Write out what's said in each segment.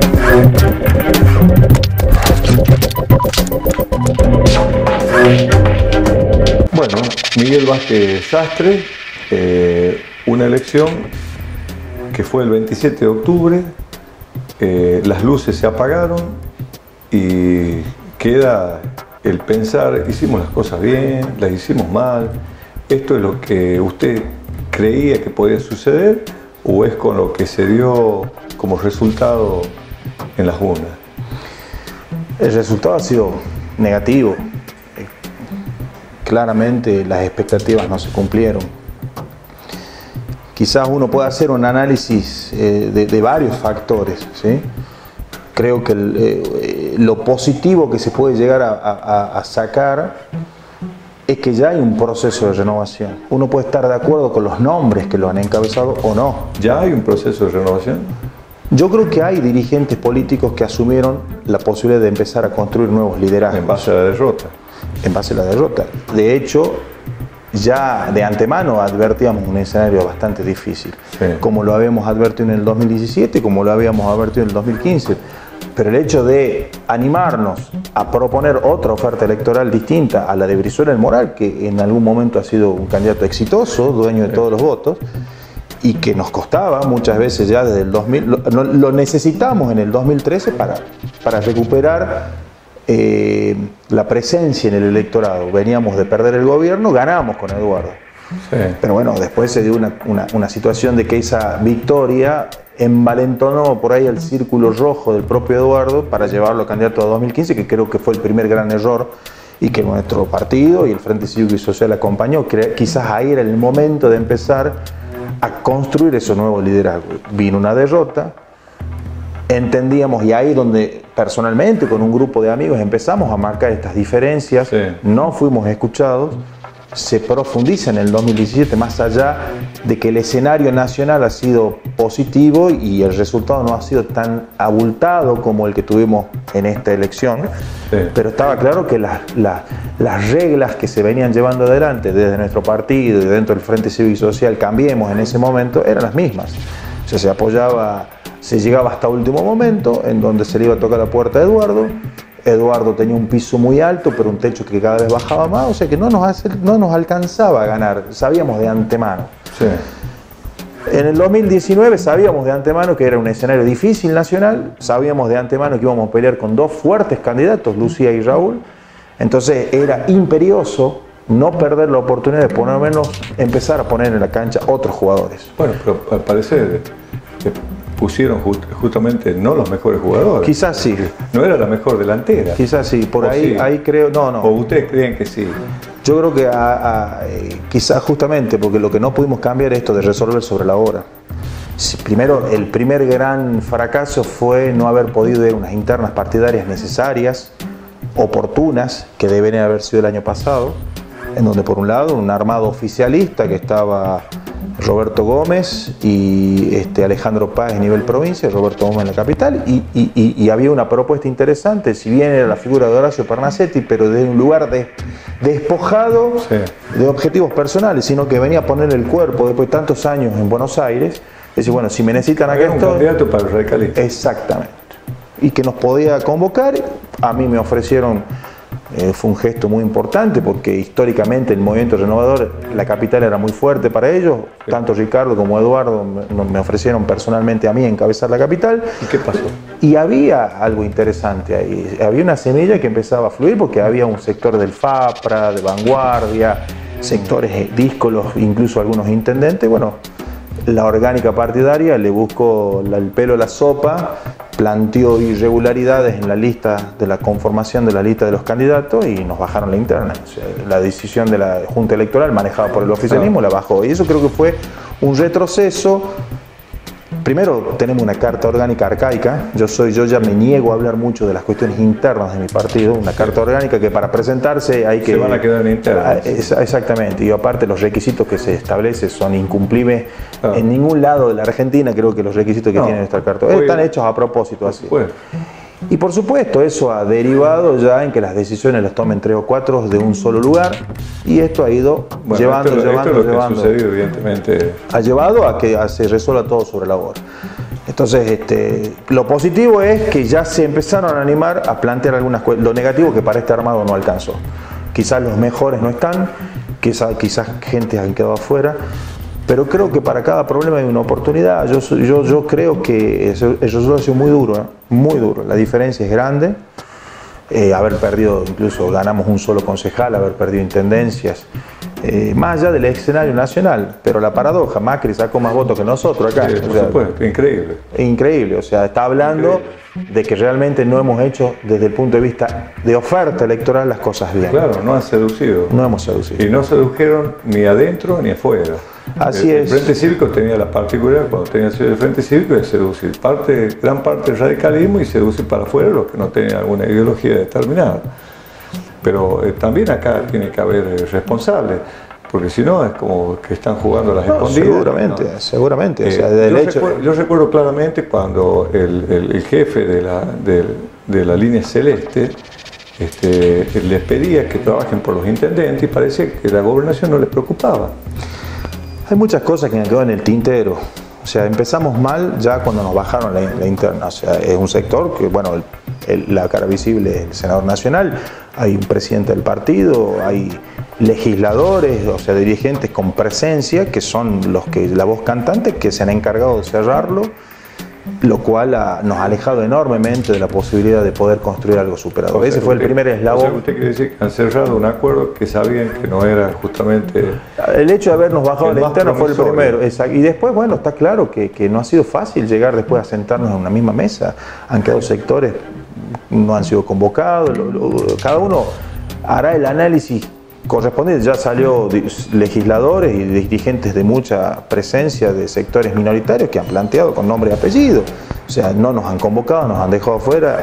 Bueno, Miguel Vázquez Sastre, una elección que fue el 27 de octubre, las luces se apagaron y queda el pensar, hicimos las cosas bien, las hicimos mal, esto es lo que usted creía que podía suceder o es con lo que se dio como resultado en las urnas. El resultado ha sido negativo. Claramente las expectativas no se cumplieron. Quizás uno pueda hacer un análisis de varios factores, ¿sí? Creo que lo positivo que se puede llegar a sacar es que ya hay un proceso de renovación. Uno puede estar de acuerdo con los nombres que lo han encabezado o no. ¿Ya hay un proceso de renovación? Yo creo que hay dirigentes políticos que asumieron la posibilidad de empezar a construir nuevos liderazgos. En base a la derrota. En base a la derrota. De hecho, ya de antemano advertíamos un escenario bastante difícil, sí, como lo habíamos advertido en el 2017, como lo habíamos advertido en el 2015. Pero el hecho de animarnos a proponer otra oferta electoral distinta a la de Brizuela el Moral, que en algún momento ha sido un candidato exitoso, dueño de todos los votos, y que nos costaba muchas veces ya desde el 2000, lo necesitamos en el 2013 para recuperar la presencia en el electorado. Veníamos de perder el gobierno, ganamos con Eduardo. Sí. Pero bueno, después se dio una situación de que esa victoria envalentonó por ahí el círculo rojo del propio Eduardo para llevarlo a candidato a 2015, que creo que fue el primer gran error y que nuestro partido y el Frente Cívico y Social acompañó. Quizás ahí era el momento de empezar a construir esos nuevos liderazgos. Vino una derrota, entendíamos, y ahí donde personalmente con un grupo de amigos empezamos a marcar estas diferencias, sí, no fuimos escuchados. Se profundiza en el 2017, más allá de que el escenario nacional ha sido positivo y el resultado no ha sido tan abultado como el que tuvimos en esta elección, sí, pero estaba claro que las reglas que se venían llevando adelante desde nuestro partido y dentro del Frente Cívico y Social, Cambiemos, en ese momento, eran las mismas. O sea, se apoyaba, se llegaba hasta último momento en donde se le iba a tocar la puerta a Eduardo. Eduardo tenía un piso muy alto, pero un techo que cada vez bajaba más, o sea que no nos alcanzaba a ganar, sabíamos de antemano. Sí. En el 2019 sabíamos de antemano que era un escenario difícil nacional, sabíamos de antemano que íbamos a pelear con dos fuertes candidatos, Lucía y Raúl, entonces era imperioso no perder la oportunidad de por lo menos empezar a poner en la cancha otros jugadores. Bueno, pero al parecer pusieron justamente no los mejores jugadores. Quizás sí. No era la mejor delantera. Quizás sí, por ahí, sí, ahí creo, no. ¿O ustedes creen que sí? Yo creo que quizás justamente porque lo que no pudimos cambiar es esto de resolver sobre la hora. Primero, el primer gran fracaso fue no haber podido ir a unas internas partidarias necesarias, oportunas, que deberían haber sido el año pasado, en donde por un lado un armado oficialista que estaba Roberto Gómez y Alejandro Páez a nivel provincia, Roberto Gómez en la capital, y había una propuesta interesante, si bien era la figura de Horacio Pernacetti, pero de un lugar despojado, sí, de objetivos personales, sino que venía a poner el cuerpo después de tantos años en Buenos Aires, decir, bueno, si me necesitan acá estoy. Un candidato para el radicalismo. Exactamente. Y que nos podía convocar, a mí me ofrecieron. Fue un gesto muy importante porque históricamente el movimiento renovador, la capital era muy fuerte para ellos, sí, tanto Ricardo como Eduardo me ofrecieron personalmente a mí encabezar la capital. ¿Y qué pasó? Y había algo interesante ahí, había una semilla que empezaba a fluir porque había un sector del FAPRA, de Vanguardia, sectores díscolos, incluso algunos intendentes. Bueno, la orgánica partidaria le buscó el pelo a la sopa, planteó irregularidades en la lista de la conformación de la lista de los candidatos y nos bajaron la interna. O sea, la decisión de la Junta Electoral manejada por el oficialismo la bajó. Y eso creo que fue un retroceso. Primero, tenemos una carta orgánica arcaica. Yo ya me niego a hablar mucho de las cuestiones internas de mi partido. Una carta orgánica que para presentarse hay que... Se van a quedar internas. Exactamente. Y aparte los requisitos que se establecen son incumplibles. En ningún lado de la Argentina creo que los requisitos que tiene nuestra carta están hechos a propósito así. Y por supuesto eso ha derivado ya en que las decisiones las tomen 3 o 4 de un solo lugar, y esto ha ido llevando. Esto es lo que ha sucedido, evidentemente. Ha llevado a que se resuelva todo sobre la hora. Entonces, lo positivo es que ya se empezaron a animar a plantear algunas cosas. Lo negativo que para este armado no alcanzó. Quizás los mejores no están, quizás gente han quedado afuera, pero creo que para cada problema hay una oportunidad. Yo creo que el resultado ha sido muy duro, muy duro. La diferencia es grande. Haber perdido, incluso ganamos un solo concejal, haber perdido intendencias, más allá del escenario nacional, pero la paradoja, Macri sacó más votos que nosotros acá. Sí, por supuesto, increíble. Increíble, o sea, está hablando de que realmente no hemos hecho desde el punto de vista de oferta electoral las cosas bien. Claro, no han seducido. No hemos seducido. Y no sedujeron ni adentro ni afuera. Así es. El Frente Cívico tenía la particularidad, cuando tenía el Frente Cívico, de seducir gran parte del radicalismo y seducir para afuera los que no tenían alguna ideología determinada. Pero también acá tiene que haber responsables, porque si no es como que están jugando a las escondidas. Seguramente, ¿no? seguramente. O sea, yo recuerdo claramente cuando el jefe de la línea celeste les pedía que trabajen por los intendentes y parece que la gobernación no les preocupaba. Hay muchas cosas que han quedado en el tintero. O sea, empezamos mal ya cuando nos bajaron la interna. O sea, es un sector que, bueno, la cara visible es el senador nacional, hay un presidente del partido, hay legisladores, o sea, dirigentes con presencia, que son la voz cantante, que se han encargado de cerrarlo, lo cual nos ha alejado enormemente de la posibilidad de poder construir algo superador. O sea, ese fue el primer eslabón. O sea, usted quiere decir que han cerrado un acuerdo que sabían que no era justamente... El hecho de habernos bajado la interna fue el primero. Y después, bueno, está claro que no ha sido fácil llegar después a sentarnos en una misma mesa. Han quedado sectores, no han sido convocados, cada uno hará el análisis correspondiente. Ya salió legisladores y dirigentes de mucha presencia de sectores minoritarios que han planteado con nombre y apellido. O sea, no nos han convocado, nos han dejado afuera.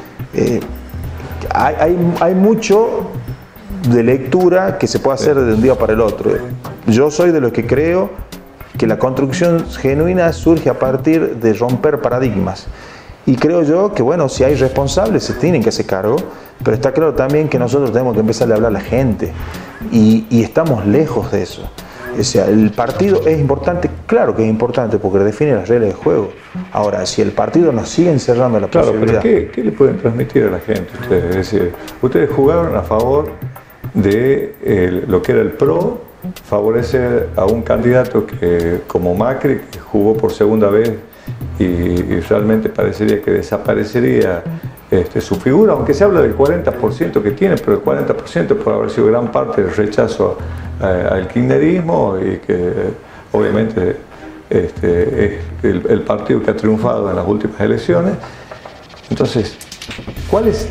Hay mucho de lectura que se puede hacer de un día para el otro. Yo soy de los que creo que la construcción genuina surge a partir de romper paradigmas. Y creo yo que, bueno, si hay responsables, se tienen que hacer cargo, pero está claro también que nosotros tenemos que empezar a hablar a la gente. Y estamos lejos de eso. O sea, el partido es importante, claro que es importante, porque define las reglas del juego. Ahora, si el partido nos sigue encerrando la posibilidad... Pero ¿qué le pueden transmitir a la gente ustedes? Es decir, ustedes jugaron a favor de lo que era el PRO, favorecer a un candidato que, como Macri, que jugó por segunda vez y realmente parecería que desaparecería su figura, aunque se habla del 40% que tiene, pero el 40% puede haber sido gran parte del rechazo al kirchnerismo y que obviamente es el partido que ha triunfado en las últimas elecciones. Entonces, ¿cuál es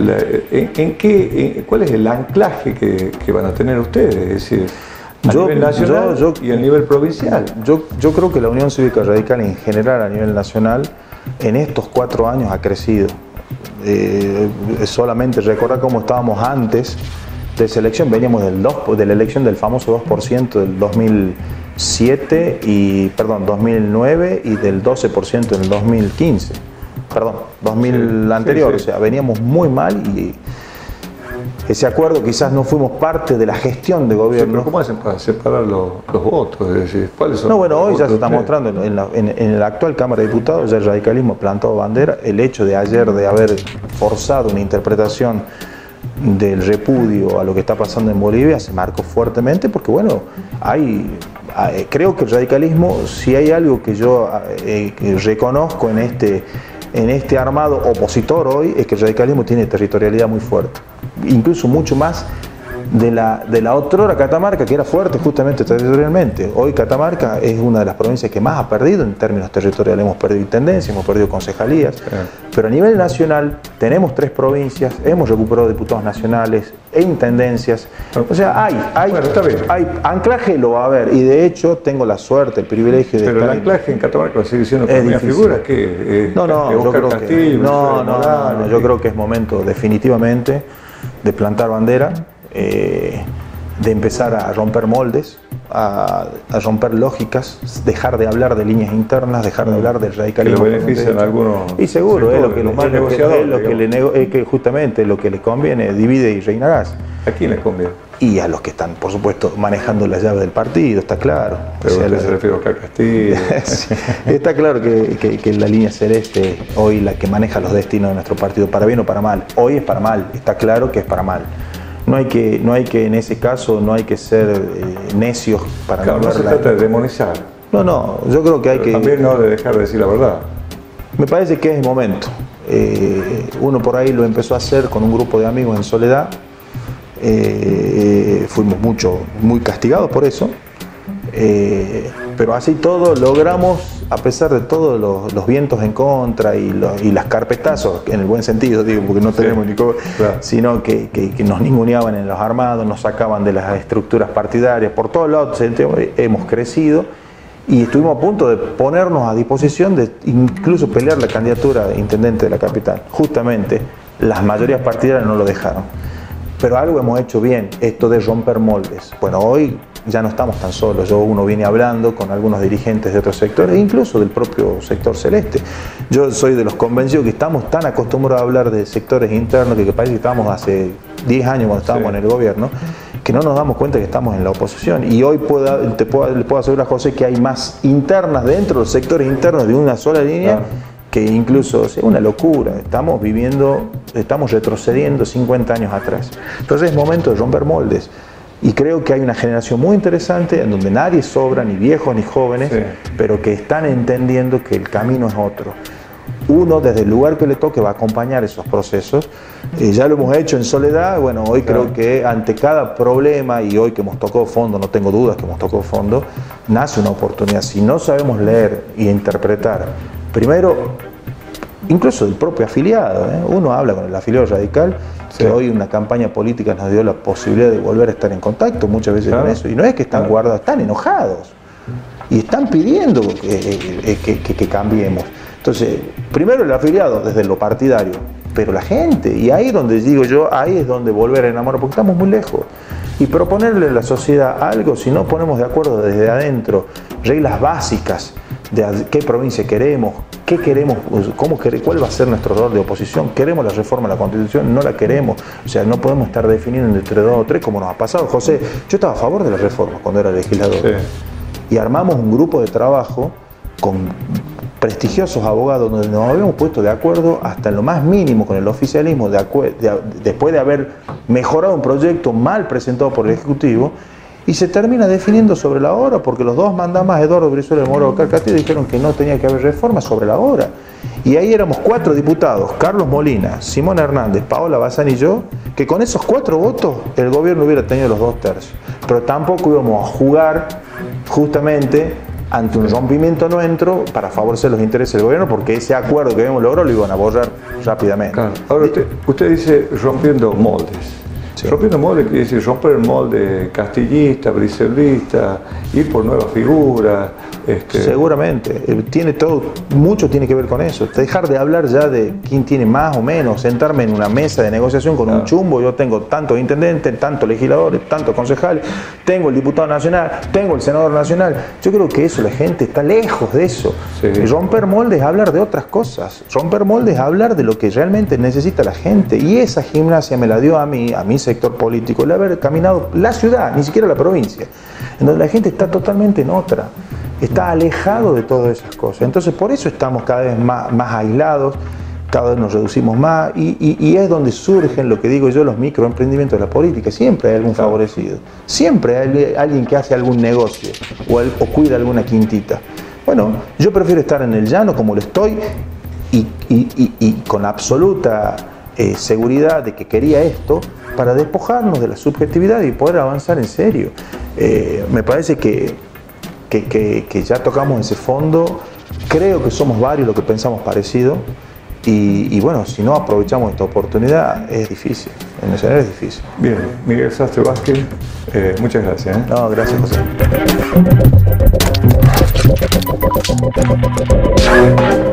cuál es el anclaje que van a tener ustedes? Es decir, a nivel nacional y a nivel provincial. Yo creo que la Unión Cívica Radical en general a nivel nacional en estos 4 años ha crecido. Solamente recordar cómo estábamos antes de esa elección. Veníamos de la elección del famoso 2% del 2009 y del 12% en el 2015. Perdón, 2000 anterior. Sí. O sea, veníamos muy mal y ese acuerdo quizás no fuimos parte de la gestión de gobierno. Sí, pero ¿cómo hacen para separar los votos? Es decir, ¿cuáles son? No, bueno, hoy ya se está mostrando en la actual Cámara de Diputados, ya el radicalismo ha plantado bandera. El hecho de ayer de haber forzado una interpretación del repudio a lo que está pasando en Bolivia se marcó fuertemente porque, bueno, creo que el radicalismo, si hay algo que yo reconozco en este armado opositor hoy, es que el radicalismo tiene territorialidad muy fuerte, incluso mucho más de la otrora Catamarca, que era fuerte justamente territorialmente. Hoy Catamarca es una de las provincias que más ha perdido en términos territoriales. Hemos perdido intendencias, hemos perdido concejalías, pero a nivel nacional tenemos 3 provincias, hemos recuperado diputados nacionales e intendencias. O sea, hay anclaje, lo va a haber, y de hecho tengo la suerte, el privilegio de... Pero el anclaje en Catamarca va a seguir siendo con una figura que... yo creo que es momento definitivamente de plantar bandera, de empezar a romper moldes, a romper lógicas, dejar de hablar de líneas internas, dejar de hablar del radicalismo. Que lo benefician algunos. Y seguro, es lo que justamente lo que les conviene, divide y reinarás. ¿A quién les conviene? Y a los que están, por supuesto, manejando la llave del partido, está claro. Pero usted se refiere a Oscar Castillo. Está claro que la línea celeste, hoy la que maneja los destinos de nuestro partido, para bien o para mal, hoy es para mal, está claro que es para mal. No hay que en ese caso, no hay que ser necios para claro, no se trata de demonizar. No, yo creo que hay que... También no de dejar de decir la verdad. Me parece que es el momento. Uno por ahí lo empezó a hacer con un grupo de amigos en Soledad. Fuimos muy castigados por eso, pero así todo logramos, a pesar de todos los vientos en contra y las carpetazos, en el buen sentido, digo, porque no tenemos ni claro. Sino que nos ninguneaban en los armados, nos sacaban de las estructuras partidarias, por todos lados hemos crecido y estuvimos a punto de ponernos a disposición de incluso pelear la candidatura de intendente de la capital. Justamente las mayorías partidarias no lo dejaron. Pero algo hemos hecho bien, esto de romper moldes. Bueno, hoy ya no estamos tan solos. Uno viene hablando con algunos dirigentes de otros sectores, incluso del propio sector celeste. Yo soy de los convencidos que estamos tan acostumbrados a hablar de sectores internos que parece que estábamos hace 10 años cuando estábamos en el gobierno, que no nos damos cuenta que estamos en la oposición. Y hoy le puedo asegurar a José que hay más internas dentro de los sectores internos de una sola línea. Que incluso es una locura, estamos retrocediendo 50 años atrás. Entonces es momento de romper moldes. Y creo que hay una generación muy interesante en donde nadie sobra, ni viejos ni jóvenes, pero que están entendiendo que el camino es otro. Uno, desde el lugar que le toque, va a acompañar esos procesos. Ya lo hemos hecho en Soledad. Bueno, hoy creo que ante cada problema, y hoy que hemos tocado fondo, no tengo dudas que hemos tocado fondo, nace una oportunidad. Si no sabemos leer y interpretar, primero, incluso del propio afiliado, uno habla con el afiliado radical, que hoy una campaña política nos dio la posibilidad de volver a estar en contacto muchas veces con eso, y no es que están guardados, están enojados y están pidiendo que cambiemos. Entonces, primero el afiliado desde lo partidario, pero la gente, y ahí es donde digo yo, ahí es donde volver a enamorar, porque estamos muy lejos. Y proponerle a la sociedad algo, si no ponemos de acuerdo desde adentro, reglas básicas de qué provincia queremos, qué queremos, cuál va a ser nuestro rol de oposición, queremos la reforma de la Constitución, no la queremos, o sea, no podemos estar definiendo entre 2 o 3 como nos ha pasado. José, yo estaba a favor de la reforma cuando era legislador, y armamos un grupo de trabajo con prestigiosos abogados donde nos habíamos puesto de acuerdo hasta en lo más mínimo con el oficialismo, después de haber mejorado un proyecto mal presentado por el Ejecutivo, y se termina definiendo sobre la hora, porque los dos mandamas, Eduardo Brizuela y Mauro Oscar Castillo, dijeron que no tenía que haber reforma sobre la hora. Y ahí éramos 4 diputados, Carlos Molina, Simón Hernández, Paola Bazán y yo, que con esos 4 votos el gobierno hubiera tenido los 2 tercios. Pero tampoco íbamos a jugar justamente ante un rompimiento nuestro para favorecer los intereses del gobierno, porque ese acuerdo que habíamos logrado lo iban a borrar rápidamente. Claro. Ahora usted dice rompiendo moldes. Sí. Rompiendo moldes quiere decir romper el molde castillista, bricelista, ir por nuevas figuras. Seguramente, mucho tiene que ver con eso. Dejar de hablar ya de quién tiene más o menos, sentarme en una mesa de negociación con un chumbo. Yo tengo tantos intendentes, tantos legisladores, tantos concejales, tengo el diputado nacional, tengo el senador nacional. Yo creo que eso, la gente está lejos de eso. Sí. Y romper moldes es hablar de otras cosas. Romper moldes es hablar de lo que realmente necesita la gente. Y esa gimnasia me la dio a mi sector político, el haber caminado la ciudad, ni siquiera la provincia, en donde la gente está totalmente en otra. Está alejado de todas esas cosas. Entonces por eso estamos cada vez más aislados, cada vez nos reducimos más y es donde surgen, lo que digo yo, los microemprendimientos de la política. Siempre hay algún favorecido, siempre hay alguien que hace algún negocio o cuida alguna quintita. Bueno, yo prefiero estar en el llano como lo estoy y con absoluta seguridad de que quería esto para despojarnos de la subjetividad y poder avanzar en serio. Me parece que ya tocamos ese fondo, creo que somos varios los que pensamos parecido y bueno, si no aprovechamos esta oportunidad es difícil, en el escenario es difícil. Bien, Miguel Sastre Vázquez, muchas gracias. No, gracias, José.